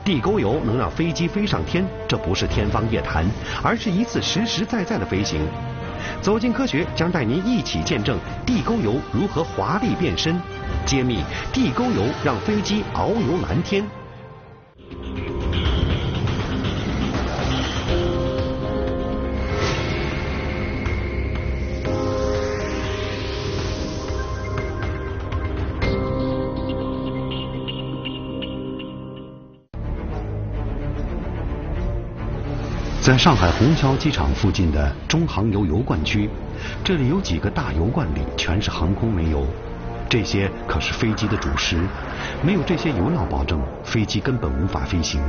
地沟油能让飞机飞上天，这不是天方夜谭，而是一次实实在在的飞行。走进科学将带您一起见证地沟油如何华丽变身，揭秘地沟油让飞机遨游蓝天。在上海虹桥机场附近的中航油油罐区，这里有几个大油罐里全是航空煤油，这些可是飞机的主食，没有这些油料保证，飞机根本无法飞行。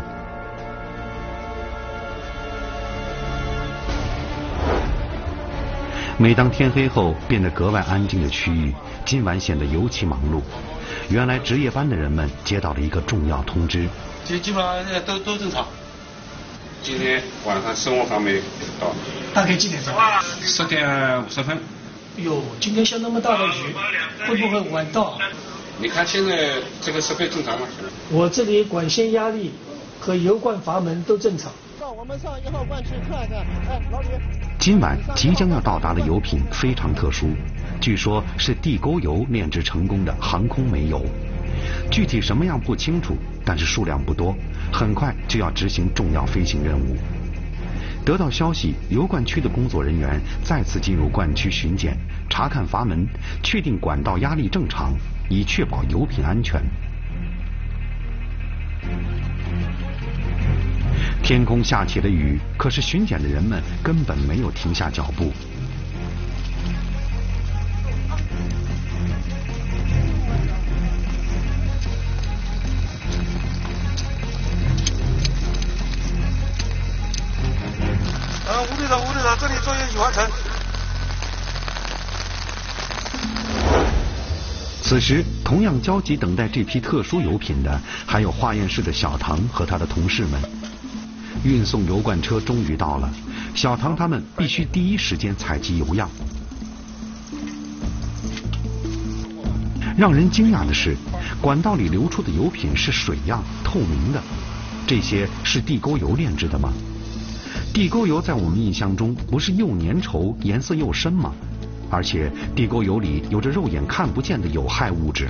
每当天黑后变得格外安静的区域，今晚显得尤其忙碌。原来值夜班的人们接到了一个重要通知， 基本上都正常。今天晚上生活还没到， 大概几点钟 ？10点50分。 哟，今天下那么大的雨，会不会晚到？ 你看现在这个设备正常吗？ 我这里管线压力和油罐阀门都正常。 我们上1号罐区看看。哎，老李。 今晚即将要到达的油品非常特殊，据说是地沟油炼制成功的航空煤油。具体什么样不清楚，但是数量不多，很快就要执行重要飞行任务。得到消息，油罐区的工作人员再次进入罐区巡检，查看阀门，确定管道压力正常，以确保油品安全。天空下起了雨，可是巡检的人们根本没有停下脚步。 无对的，这里作业已完成。 此时，同样焦急等待这批特殊油品的，还有化验室的小唐和他的同事们。运送油罐车终于到了，小唐他们必须第一时间采集油样。让人惊讶的是，管道里流出的油品是水样，透明的。这些是地沟油炼制的吗？地沟油在我们印象中不是又粘稠、颜色又深吗？而且地沟油里有着肉眼看不见的有害物质。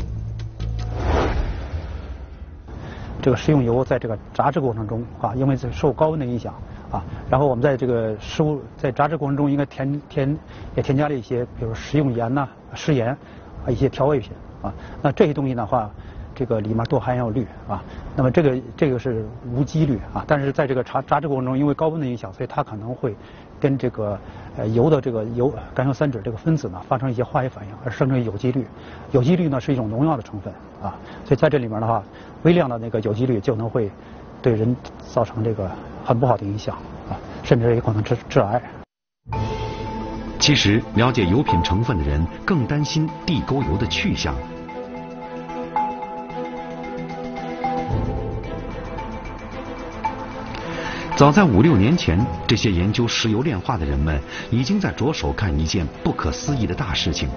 这个食用油在这个炸制过程中啊，因为受高温的影响啊，然后我们在这个食物在炸制过程中应该也添加了一些，比如食用盐呐、食盐啊一些调味品啊。那这些东西的话，这个里面都含有氯啊。那么这个是无机氯啊，但是在这个炸制过程中，因为高温的影响，所以它可能会跟这个油的这个甘油三酯这个分子呢发生一些化学反应，而生成有机氯。有机氯呢是一种农药的成分啊，所以在这里面的话，微量的那个有机氯就能会对人造成这个很不好的影响啊，甚至也可能致癌。 其实了解油品成分的人更担心地沟油的去向。早在5、6年前，这些研究石油炼化的人们已经在着手干一件不可思议的大事情。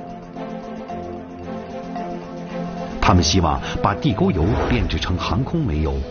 他们希望把地沟油炼制成航空煤油。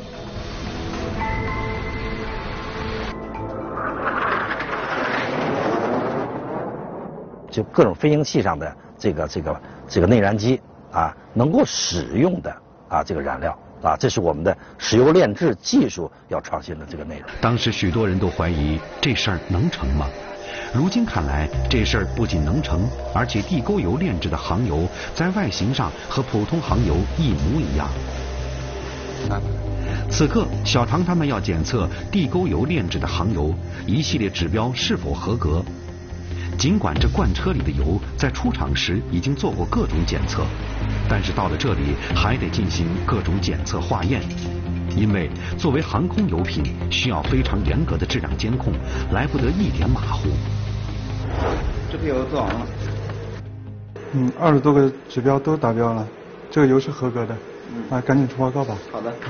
就各种飞行器上的这个内燃机啊，能够使用的啊这个燃料。啊，这是我们的石油炼制技术要创新的这个内容。 当时许多人都怀疑这事儿能成吗？如今看来，这事儿不仅能成，而且地沟油炼制的航油在外形上和普通航油一模一样。此刻，小唐他们要检测地沟油炼制的航油一系列指标是否合格。尽管这罐车里的油在出厂时已经做过各种检测，但是到了这里还得进行各种检测化验，因为作为航空油品，需要非常严格的质量监控，来不得一点马虎。 这批油做完了 ，20多个指标都达标了，这个油是合格的，赶紧出报告吧。 好的。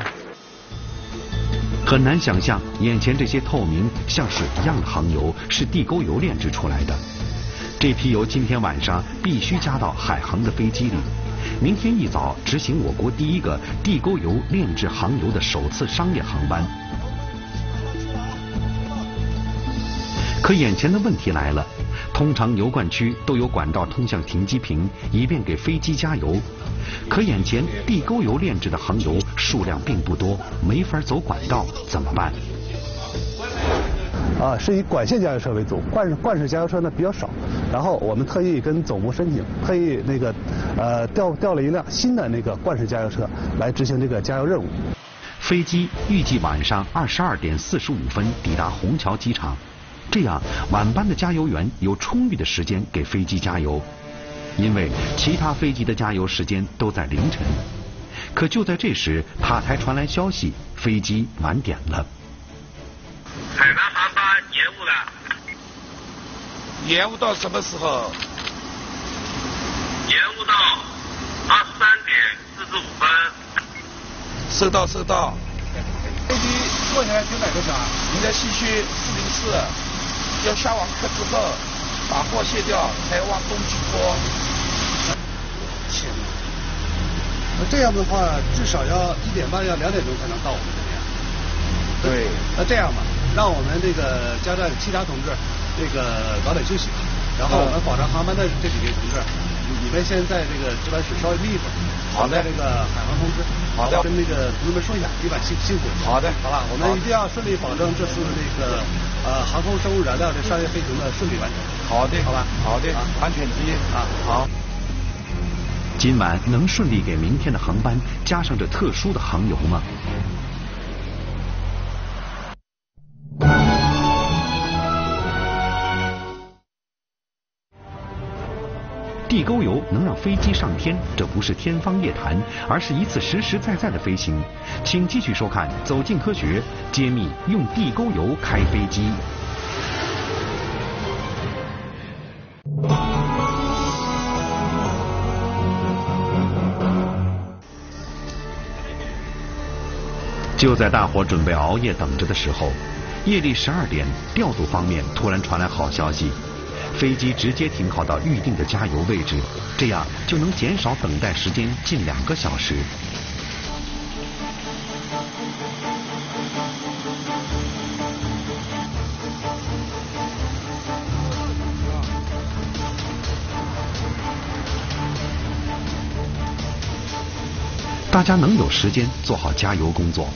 很难想象，眼前这些透明像水一样的航油是地沟油炼制出来的。这批油今天晚上必须加到海航的飞机里， 明天一早执行我国第一个地沟油炼制航油的首次商业航班。可眼前的问题来了，通常油罐区都有管道通向停机坪，以便给飞机加油。可眼前地沟油炼制的航油数量并不多，没法走管道，怎么办？ 是以管线加油车为主，罐式加油车呢比较少。然后我们特意跟总部申请，特意调了一辆新的那个罐式加油车来执行这个加油任务。 飞机预计晚上22点45分抵达虹桥机场，这样晚班的加油员有充裕的时间给飞机加油，因为其他飞机的加油时间都在凌晨。可就在这时，塔台传来消息，飞机晚点了。 海南航班延误了。 延误到什么时候？ 延误到23点45分。 收到。飞机坐下来就哪个啥？你在西区404，要下完课之后，把货卸掉，才往东去拖。天哪！ 那这样的话，至少要1点半，要2点钟才能到我们这边。对，那这样吧，让我们这个加站其他同志早点休息，然后我们保障航班的这几位同志，你们先在这个值班室稍微眯一会儿。好的，这个海航通知。好的，跟那个同志们说一下，今晚辛苦了。好的，好吧，我们一定要顺利保证这次这个航空生物燃料的商业飞行的顺利完成。好的，好吧，好的，安全第一啊，好。 今晚能顺利给明天的航班加上这特殊的航油吗？地沟油能让飞机上天，这不是天方夜谭，而是一次实实在在的飞行。请继续收看《走进科学》，揭秘用地沟油开飞机。就在大伙准备熬夜等着的时候，夜里12点，调度方面突然传来好消息。飞机直接停靠到预定的加油位置，这样就能减少等待时间近2个小时。大家能有时间做好加油工作。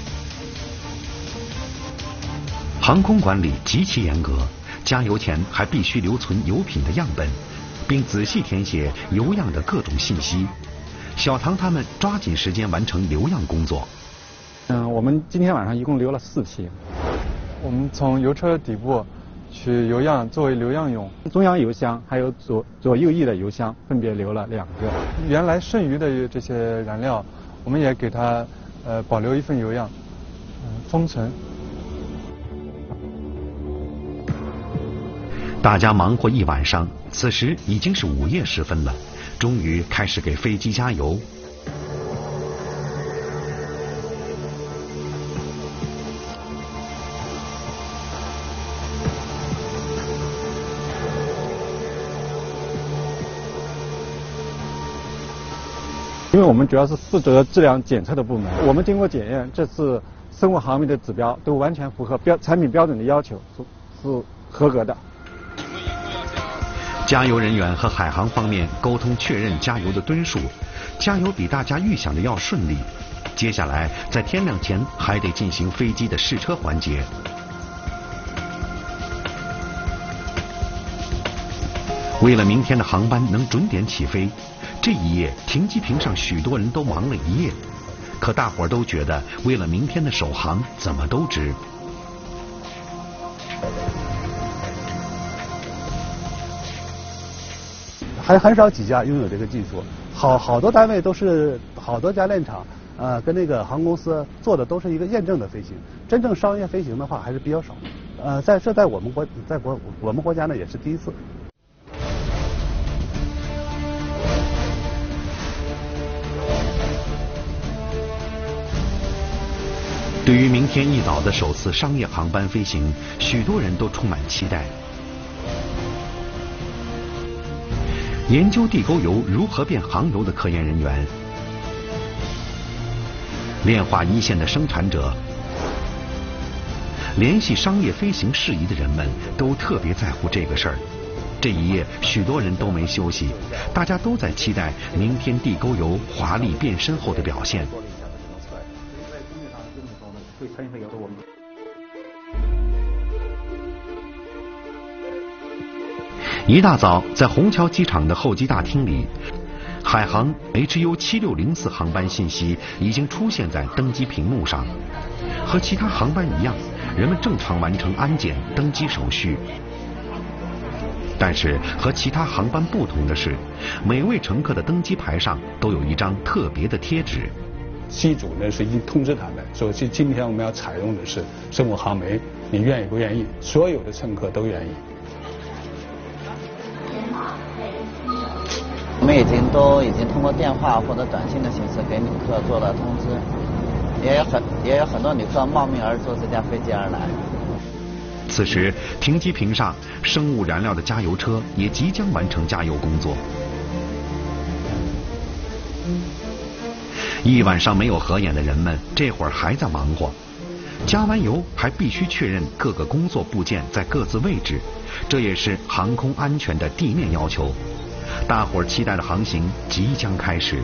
航空管理极其严格。加油前还必须留存油品的样本，并仔细填写油样的各种信息。小唐他们抓紧时间完成留样工作。 我们今天晚上一共留了4批。我们从油车底部取油样作为留样用，中央油箱还有左右翼的油箱分别留了2个。原来剩余的这些燃料，我们也给它保留一份油样，封存。 大家忙活一晚上，此时已经是午夜时分了，终于开始给飞机加油。 因为我们主要是负责质量检测的部门，我们经过检验，这次生物航油的指标都完全符合产品标准的要求，是合格的。 加油人员和海航方面沟通确认加油的吨数，加油比大家预想的要顺利。接下来在天亮前还得进行飞机的试车环节。为了明天的航班能准点起飞，这一夜停机坪上许多人都忙了一夜，可大伙儿都觉得为了明天的首航怎么都值。 还很少几家拥有这个技术，好多单位都是好多家炼厂，跟那个航空公司做的都是一个验证的飞行，真正商业飞行的话还是比较少。在我们国家呢也是第一次。 对于明天一早的首次商业航班飞行，许多人都充满期待。 研究地沟油如何变航油的科研人员，炼化一线的生产者，联系商业飞行事宜的人们都特别在乎这个事儿。这一夜，许多人都没休息，大家都在期待明天地沟油华丽变身后的表现。一大早，在虹桥机场的候机大厅里，海航 HU7604 航班信息已经出现在登机屏幕上。和其他航班一样，人们正常完成安检、登机手续。但是和其他航班不同的是，每位乘客的登机牌上都有一张特别的贴纸。 机组呢是已经通知他们，说今天我们要采用的是生物航媒，你愿意不愿意？所有的乘客都愿意。 我们已经通过电话或者短信的形式给旅客做了通知，也有很多旅客冒名而坐这架飞机而来。 此时，停机坪上生物燃料的加油车也即将完成加油工作。一晚上没有合眼的人们，这会儿还在忙活。加完油还必须确认各个工作部件在各自位置，这也是航空安全的地面要求。大伙儿期待的航行即将开始。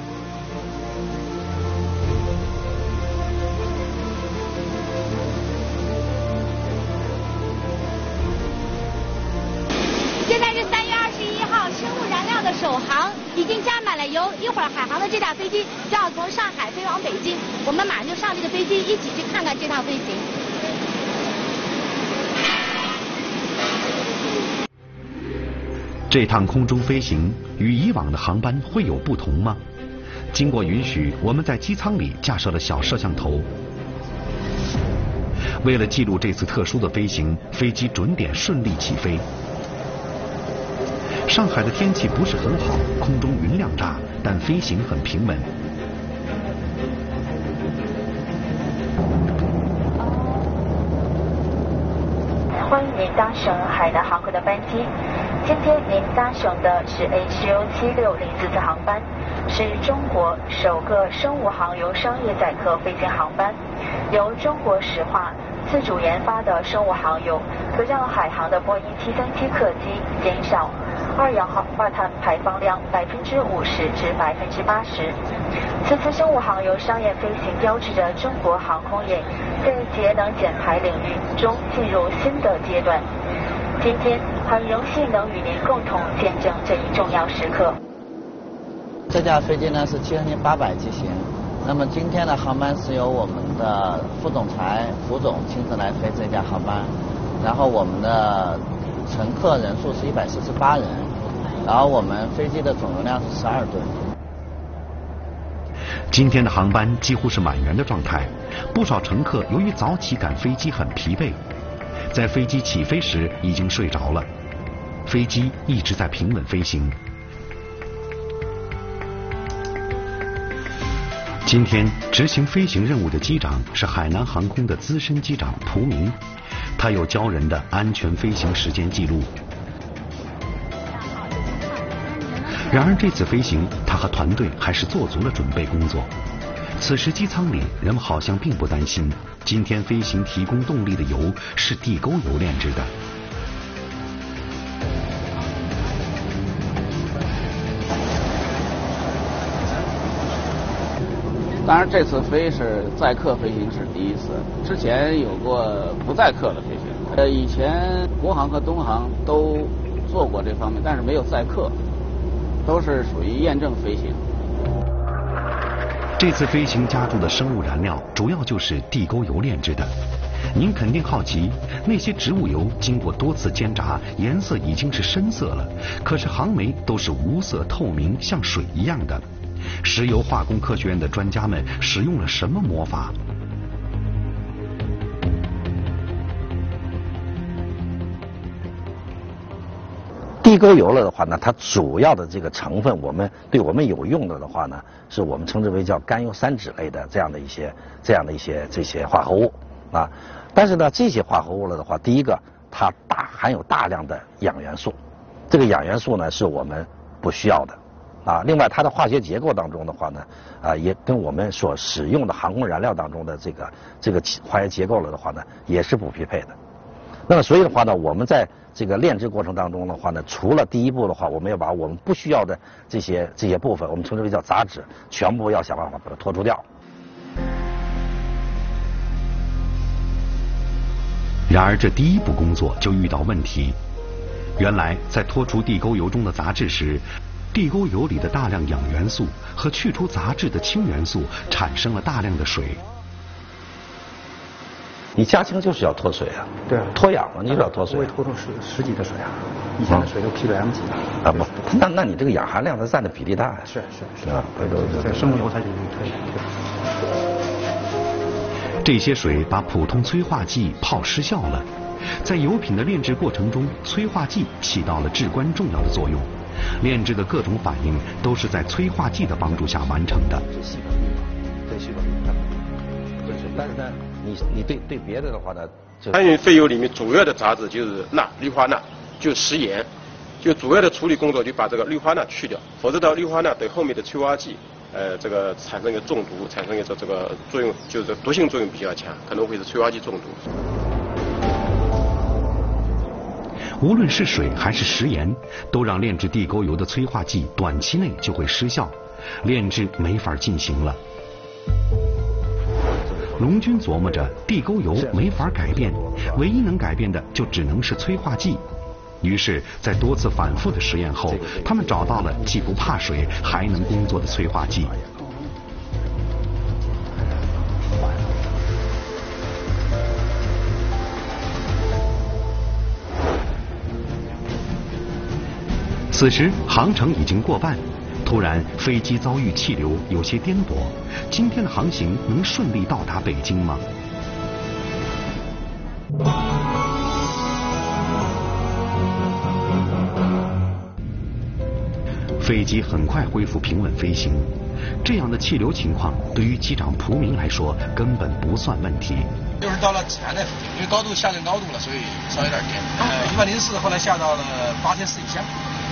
现在是3月21号，生物燃料的首航已经加满了油，一会儿海航的这架飞机就要从上海飞往北京，我们马上就上这个飞机，一起去看看这趟飞行。 这趟空中飞行与以往的航班会有不同吗？经过允许，我们在机舱里架设了小摄像头。为了记录这次特殊的飞行，飞机准点顺利起飞。上海的天气不是很好，空中云量大，但飞行很平稳。 欢迎您搭乘海南航空的班机。今天您搭乘的是 HU7604 次航班，是中国首个生物航油商业载客飞行航班。由中国石化自主研发的生物航油，可让海航的波音737客机减少二氧化碳排放量50%至80%。此次生物航油商业飞行标志着中国航空业在节能减排领域中进入新的阶段。今天很荣幸能与您共同见证这一重要时刻。 这架飞机呢是7800机型，那么今天的航班是由我们的副总裁胡总亲自来飞这架航班，然后我们的乘客人数是148人，然后我们飞机的总容量是12吨。 今天的航班几乎是满员的状态，不少乘客由于早起赶飞机很疲惫，在飞机起飞时已经睡着了。飞机一直在平稳飞行。今天执行飞行任务的机长是海南航空的资深机长蒲明，他有骄人的安全飞行时间记录。然而这次飞行，他和团队还是做足了准备工作。此时机舱里人们好像并不担心，今天飞行提供动力的油是地沟油炼制的。 当然这次飞是载客飞行是第一次，之前有过不载客的飞行。以前国航和东航都做过这方面，但是没有载客，都是属于验证飞行。 这次飞行加注的生物燃料主要就是地沟油炼制的。您肯定好奇，那些植物油经过多次煎炸，颜色已经是深色了，可是航媒都是无色透明，像水一样的。石油化工科学院的专家们使用了什么魔法？ 地沟油了的话呢，它主要的这个成分，对我们有用的话呢，是我们称之为叫甘油三酯类的这样的一些化合物啊。但是呢，这些化合物了的话，第一个它含有大量的氧元素，这个氧元素呢是我们不需要的。另外它的化学结构当中的话呢，也跟我们所使用的航空燃料当中的这个化学结构了的话呢，也是不匹配的。那么所以的话呢，我们在这个炼制过程当中的话呢，除了第一步的话，我们要把我们不需要的这些部分，我们称之为叫杂质，全部要想办法把它脱除掉。 然而这第一步工作就遇到问题。原来在脱除地沟油中的杂质时，地沟油里的大量氧元素和去除杂质的氢元素产生了大量的水。 你加氢就是要脱水啊， 对， 脱氧嘛，你就要脱水。 不会脱出十几的水啊，以前的水都 ppm 几啊不，那你这个氧含量它占的比例大呀。 是啊， 对，生物油它就可以。 这些水把普通催化剂泡失效了。在油品的炼制过程中，催化剂起到了至关重要的作用。炼制的各种反应都是在催化剂的帮助下完成的。 对，细胞率，但是呢，你对别的的话呢， 餐饮废油里面主要的杂质就是氯化钠，就食盐，就主要的处理工作就把这个氯化钠去掉，否则的氯化钠对后面的催化剂，这个产生一个中毒，产生一个这个作用，就是毒性作用比较强，可能会是催化剂中毒。 无论是水还是食盐，都让炼制地沟油的催化剂短期内就会失效，炼制没法进行了。龙军琢磨着，地沟油没法改变，唯一能改变的就只能是催化剂。于是，在多次反复的实验后，他们找到了既不怕水还能工作的催化剂。此时航程已经过半，突然飞机遭遇气流，有些颠簸。今天的航行能顺利到达北京吗？飞机很快恢复平稳飞行。这样的气流情况对于机长蒲明来说根本不算问题。 就是到了济南那附近，因为高度下降高度了，所以稍有点颠。104后来下到了8400以下。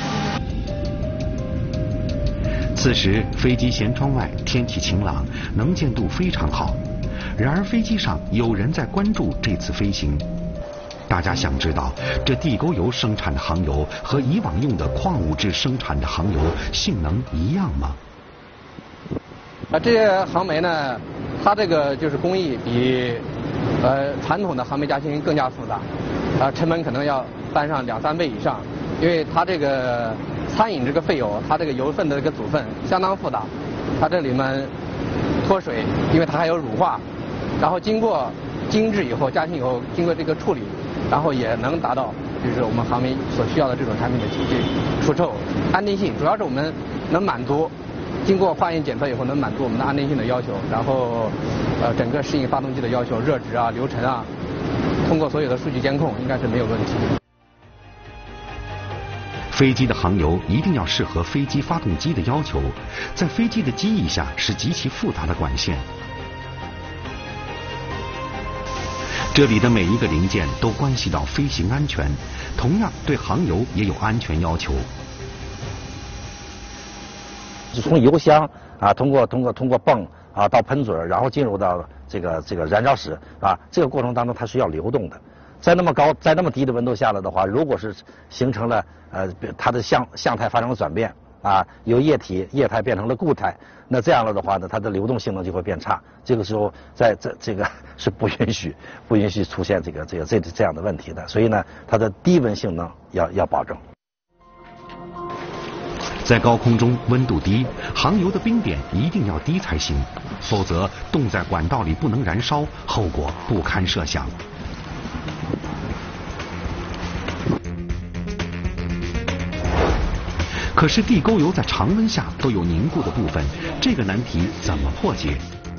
此时飞机舷窗外天气晴朗，能见度非常好。然而飞机上有人在关注这次飞行。大家想知道，这地沟油生产的航油和以往用的矿物质生产的航油性能一样吗？ 这些航煤呢，它这个就是工艺比传统的航煤加氢更加复杂，成本可能要翻上2、3倍以上，因为它这个餐饮这个废油，它这个油分的这个组分相当复杂，它这里面脱水，因为它还有乳化，然后经过精制以后加氢以后，经过这个处理，然后也能达到就是我们航煤所需要的这种产品的除臭安定性，主要是我们能满足经过化验检测以后能满足我们的安定性的要求，然后整个适应发动机的要求，热值啊、流程啊，通过所有的数据监控应该是没有问题。 飞机的航油一定要适合飞机发动机的要求，在飞机的机翼下是极其复杂的管线，这里的每一个零件都关系到飞行安全，同样对航油也有安全要求。 从油箱啊，通过泵啊到喷嘴，然后进入到这个燃烧室啊，这个过程当中它是要流动的。在那么高、在那么低的温度下来的话，如果是形成了它的相态发生了转变啊，由液态变成了固态，那这样了的话呢，它的流动性能就会变差。这个时候在这个是不允许出现这样的问题的。所以呢，它的低温性能要保证。 在高空中温度低，航油的冰点一定要低才行，否则冻在管道里不能燃烧，后果不堪设想。可是地沟油在常温下都有凝固的部分，这个难题怎么破解？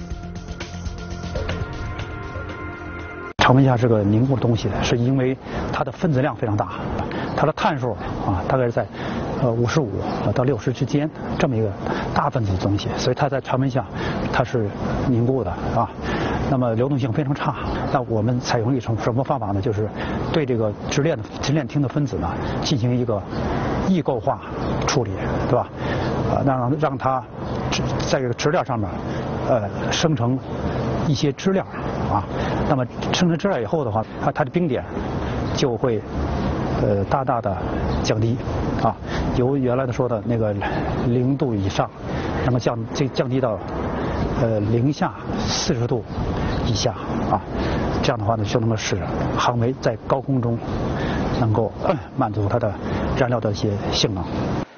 常温下这个凝固的东西呢，是因为它的分子量非常大，它的碳数啊大概是在55到60之间这么一个大分子的东西，所以它在常温下它是凝固的啊。 那么流动性非常差。那我们采用一种什么方法呢？就是对这个直链厅的分子呢进行一个异构化处理，对吧？让它在这个质料上面生成一些质料啊。那么生成质料以后的话，它的冰点就会大大的降低啊，由原来的说的那个0度以上，那么降低到零下40度以下啊，这样的话呢，就能够使航煤在高空中能够满足它的燃料的一些性能。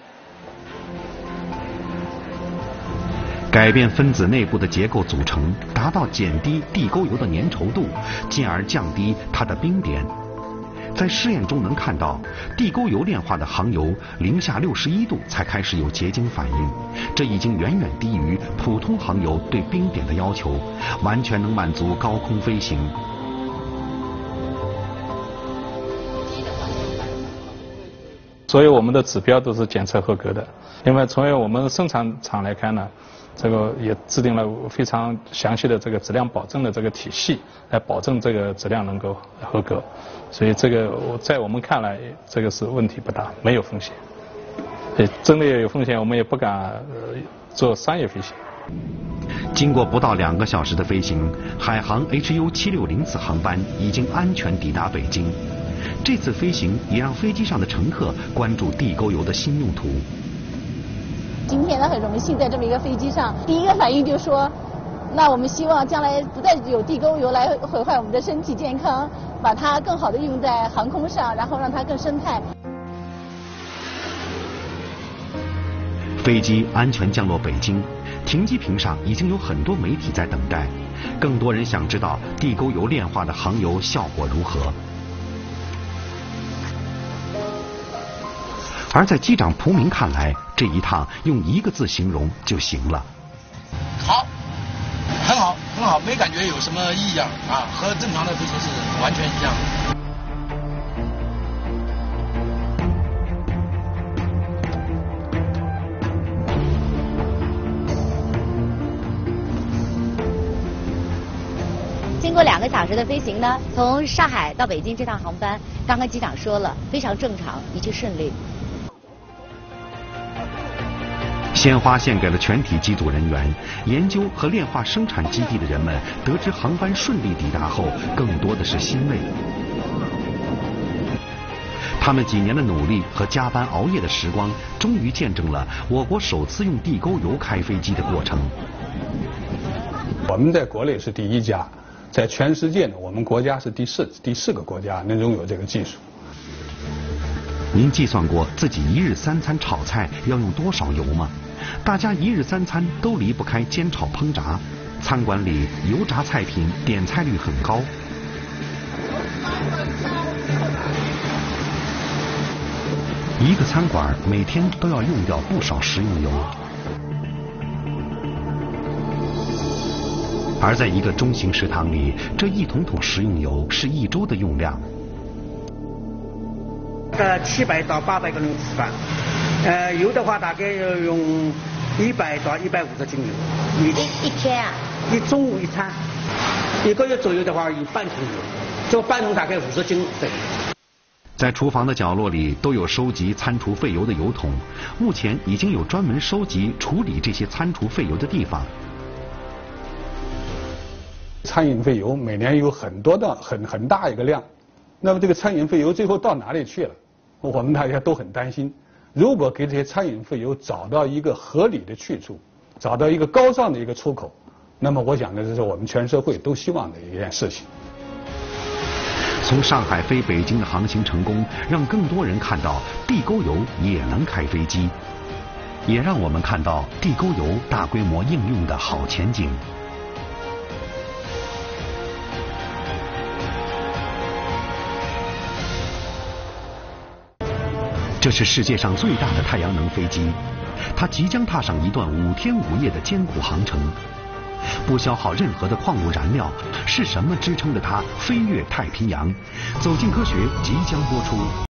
改变分子内部的结构组成，达到减低地沟油的粘稠度，进而降低它的冰点。在试验中能看到，地沟油炼化的航油零下61度才开始有结晶反应，这已经远远低于普通航油对冰点的要求，完全能满足高空飞行。 所以我们的指标都是检测合格的。因为从我们生产厂来看呢，这个也制定了非常详细的这个质量保证的这个体系，来保证这个质量能够合格。所以这个在我们看来，这个是问题不大，没有风险。真的有风险，我们也不敢做商业飞行。 经过不到2个小时的飞行，海航 HU760次航班已经安全抵达北京。这次飞行也让飞机上的乘客关注地沟油的新用途。 今天呢，很荣幸在这么一个飞机上，第一个反应就是说，那我们希望将来不再有地沟油来毁坏我们的身体健康，把它更好的用在航空上，然后让它更生态。 飞机安全降落北京，停机坪上已经有很多媒体在等待，更多人想知道地沟油炼化的航油效果如何。而在机长蒲明看来，这一趟用1个字形容就行了。 好，很好，很好，没感觉有什么异样啊，和正常的飞行是完全一样的。 经过2个小时的飞行呢，从上海到北京这趟航班，刚刚机长说了，非常正常，一切顺利。 鲜花献给了全体机组人员，研究和炼化生产基地的人们得知航班顺利抵达后，更多的是欣慰。他们几年的努力和加班熬夜的时光，终于见证了我国首次用地沟油开飞机的过程。 我们在国内是第1家，在全世界呢，我们国家是第四个国家能拥有这个技术。 您计算过自己1日3餐炒菜要用多少油吗？大家1日3餐都离不开煎炒烹炸，餐馆里油炸菜品点菜率很高。一个餐馆每天都要用掉不少食用油，而在一个中型食堂里，这1桶桶食用油是1周的用量。 700到800个人吃饭，油的话大概要用100到150斤油。 一天啊？ 一中午一餐，1个月左右的话有半桶油，这半桶大概50斤对。 在厨房的角落里都有收集餐厨废油的油桶，目前已经有专门收集处理这些餐厨废油的地方。 餐饮废油每年有很多的很大一个量，那么这个餐饮废油最后到哪里去了？我们大家都很担心。如果给这些餐饮废油找到一个合理的去处，找到一个高尚的一个出口，那么我想呢，这是我们全社会都希望的一件事情。 从上海飞北京的航行成功，让更多人看到地沟油也能开飞机，也让我们看到地沟油大规模应用的好前景。这是世界上最大的太阳能飞机，它即将踏上一段5天5夜的艰苦航程，不消耗任何的矿物燃料，是什么支撑着它飞越太平洋？走进科学即将播出。